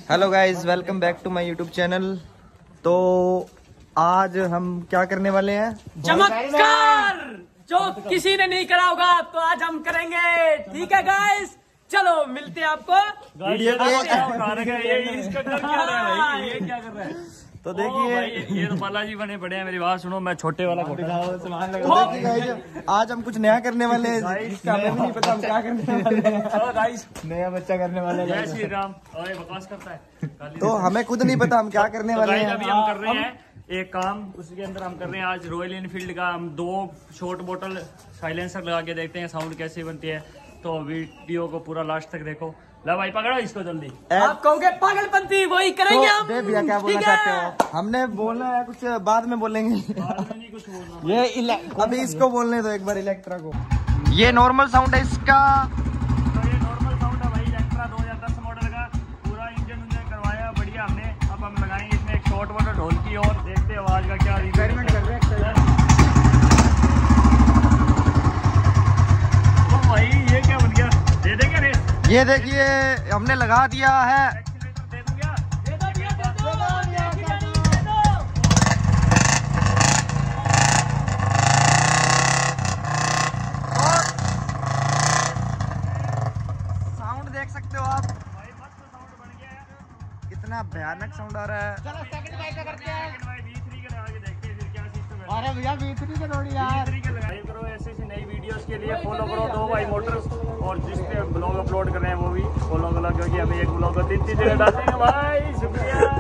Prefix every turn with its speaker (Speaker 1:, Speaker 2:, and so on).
Speaker 1: Hello guys, welcome back to my YouTube channel. तो आज हम क्या करने वाले हैं?
Speaker 2: चमत्कार जो किसी ने नहीं करा होगा तो आज हम करेंगे। ठीक है गाइस, चलो मिलते हैं आपको
Speaker 1: वीडियो के।
Speaker 3: ये क्या कर रहा है?
Speaker 1: तो देखिए,
Speaker 3: ये तो बालाजी बने पड़े हैं। मेरी बात सुनो, मैं छोटे वाला
Speaker 1: आज हम कुछ नया करने वाले हैं। इसका हमें भी नहीं पता हम क्या करने वाले हैं।
Speaker 3: गाइस
Speaker 1: नया बच्चा करने वाले
Speaker 3: जय
Speaker 1: हैं।
Speaker 3: श्री राम। ओए बकवास करता है।
Speaker 1: तो हमें खुद नहीं पता हम क्या करने वाले
Speaker 3: गाइस
Speaker 1: हैं।
Speaker 3: अभी हम कर रहे हैं एक काम, उसके अंदर हम कर रहे हैं आज रॉयल इनफील्ड का। हम 2 शॉर्ट बोतल साइलेंसर लगा के देखते हैं साउंड कैसी बनती है। तो वीडियो को पूरा लास्ट तक देखो। ला भाई पकड़ो इसको जल्दी।
Speaker 2: आप कहोगे पागलपंती, वही करेंगे
Speaker 1: तो
Speaker 2: हम।
Speaker 1: बे भैया क्या बोलना चाहते हो? हमने बोलना है कुछ, बाद में बोलेंगे।
Speaker 3: नहीं कुछ बोलना।
Speaker 1: ये अभी इसको बोलने दो एक बार, इलेक्ट्रा को। ये नॉर्मल साउंड है इसका।
Speaker 3: तो ये नॉर्मल साउंड है भाई, इलेक्ट्रा 2010 मॉडल का। पूरा इंजन करवाया बढ़िया हमने। अब हम लगाएंगे इसमें एक शॉर्ट वाटर ढोल की और देखते हैं आवाज का क्या एक्सपेरिमेंट कर रहे हैं। तो भाई ये क्या बन गया? दे देंगे रेस।
Speaker 1: ये देखिए हमने लगा दिया है।
Speaker 3: एक्सीलेटर दे दूं क्या?
Speaker 2: दे दो भैया, दे दो, दे दो।
Speaker 1: साउंड देख सकते हो आप,
Speaker 3: भाई मस्त साउंड बन गया है।
Speaker 1: कितना भयानक साउंड आ रहा है।
Speaker 2: चलो सेकंड बाइक का करते हैं।
Speaker 3: लेकिन भाई V3 के लगा के देखते हैं फिर क्या सिस्टम है।
Speaker 2: अरे भैया V3 के थोड़ी यार।
Speaker 3: V3 के लगाए करो। ऐसे ऐसी नई वीडियोस के लिए फॉलो करो 2 भाई मोटर्स। और जिस पे ब्लॉग अपलोड कर रहे हैं वो भी फॉलो करो, क्योंकि अभी एक ब्लॉग को 3 जगह डालेंगे भाई। शुक्रिया।